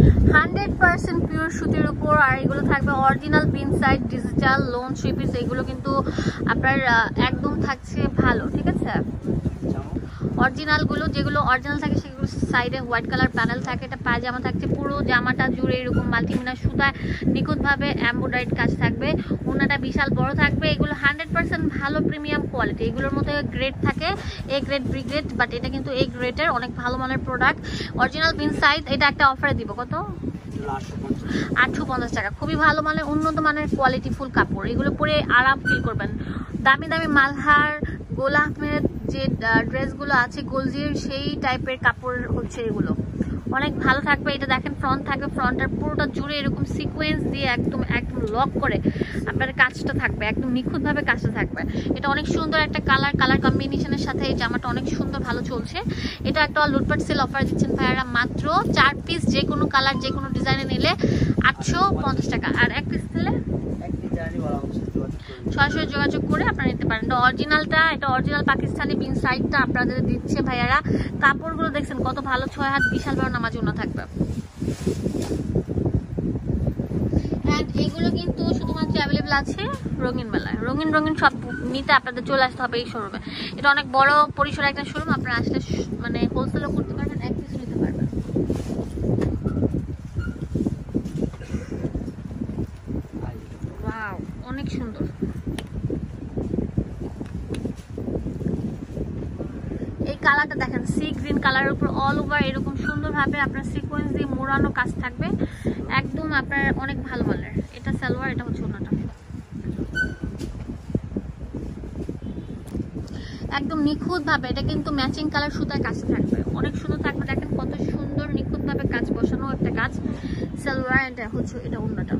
100% pure সুতির উপর। আর এগুলো থাকবে original pin side digital loan 3 piece. এগুলো কিন্তু আপনার একদম থাকছে ভালো, ঠিক আছে। অরিজিনালগুলো যেগুলো অরিজিনাল থাকে সেগুলো সাইডে হোয়াইট কালার প্যানেল থাকে। এটা পায়জামা থাকছে, পুরো জামাটা জুড়ে এরকম মাল্টিমিনার সুতায় নিখুঁতভাবে এমব্রয়ডারিড কাজ থাকবে। ওনাটা বিশাল বড় থাকবে। এগুলো 100% ভালো প্রিমিয়াম কোয়ালিটি। এগুলোর মধ্যে গ্রেড থাকে, A grade B grade, but এটা কিন্তু এ গ্রেডের অনেক ভালো মানের প্রোডাক্ট। Original pin size. এটা একটা অফারে দিব কত? 850 টাকা। খুবই ভালো মানের উন্নত মানের কোয়ালিটি ফুল কাপড়। এগুলো পরে আরাম ফিল করবেন। দামি দামি মালহার গোলা আহমেদ যে ড্রেসগুলো আছে গোলজির সেই টাইপের কাপড় হচ্ছে এগুলো, অনেক ভালো থাকবে। এটা দেখেন ফ্রন্ট থাকবে, ফ্রন্টের পুরোটা জুড়ে এরকম সিকোয়েন্স দিয়ে একদম লক করে আপনার কাজটা থাকবে, একদম নিখুঁতভাবে কাজটা থাকবে। এটা অনেক সুন্দর একটা কালার কম্বিনেশনের সাথে এই জামাটা অনেক সুন্দর ভালো চলছে। এটা একটা লুটপাট সেল অফার দিচ্ছেন ভাইয়ারা, মাত্র 4 পিস যে কোনো কালার যে কোনো ডিজাইনে নিলে 850 টাকা, আর 1 পিস নিলে সরাসরি যোগাযোগ করে আপনারা নিতে পারেন। এটা অরিজিনালটা, এটা অরিজিনাল পাকিস্তানি পিন সাইডটা আপনাদের দিচ্ছে ভাইয়ারা। কাপড়গুলো দেখছেন কত ভালো, 6 হাত বিশাল বড় নামাজ ওনা থাকবে। এগুলো কিন্তু শুধুমাত্র অ্যাভেলেবল আছে রঙিন মেলায়। রঙিন সব নিতে আপনাদের চলে আসতে হবে এই শোরুমে। এটা অনেক বড় পরিসরে একটা শোরুম, আপনারা আসলে মানে হোলসেলও করতে পারবেন, 1 পিস নিতে পারবেন। ওয়াও, অনেক সুন্দর। এই কালারটা দেখেন, সি গ্রিন কালারের উপর অল ওভার এরকম সুন্দরভাবে আপনার সিকোয়েন্স দিয়ে মোড়ানো কাজ থাকবে, একদম আপনার অনেক ভালো মানের। এটা সালোয়ার, এটা হচ্ছে ওনাটা। একদম নিখুঁতভাবে এটা কিন্তু ম্যাচিং কালার সুতার কাজ থাকবে, অনেক সুন্দর থাকবে। দেখেন কত সুন্দর নিখুঁতভাবে কাজ বসানো একটা কাজ। সালোয়ার, এটা হচ্ছে এটা ওনাটা।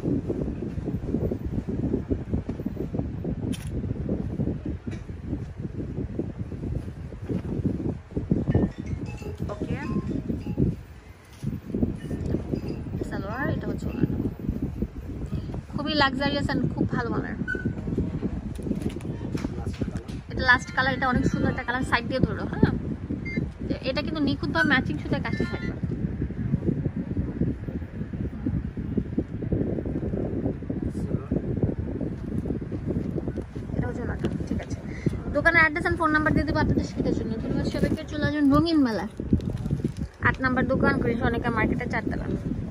ওকে, সালোয়ার, এটা হচ্ছে ওনাটা। খুবই লাক্সারিয়াস এন্ড খুব ভালো মানের। এটা লাস্ট কালার, এটা অনেক সুন্দর একটা কালার। সাইড দিয়ে ধরো, হ্যাঁ, এটা কিন্তু নিখুঁতভাবে ম্যাচিং সুতার কাজটা থাকবে। এটা হচ্ছে ওনাটা, ঠিক আছে। দোকানের অ্যাড্রেস এন্ড ফোন নাম্বার দিয়ে দেবো আপনাদের সুবিধার জন্য। ধন্যবাদ সবাইকে। চলে আসবেন রঙিন মেলা, 8 নম্বর দোকান, কৃষণিকা মার্কেটের 4 তলা।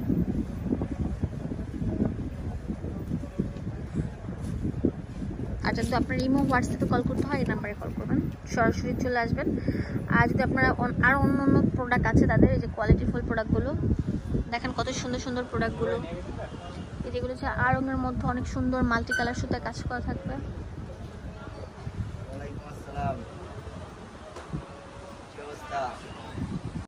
আর যদি আপনার ইমো হোয়াটসঅ্যাপে কল করতে হয় এই নাম্বারে কল করবেন, সরাসরি চলে আসবেন। আর যদি আপনারা আরও অন্য প্রোডাক্ট আছে তাদের, এই যে কোয়ালিটিফুল প্রোডাক্টগুলো দেখেন কত সুন্দর সুন্দর প্রোডাক্টগুলো। এই যেগুলো হচ্ছে আড়ঙের মধ্যে অনেক সুন্দর মাল্টি কালার সুতায় কাজ করা থাকবে।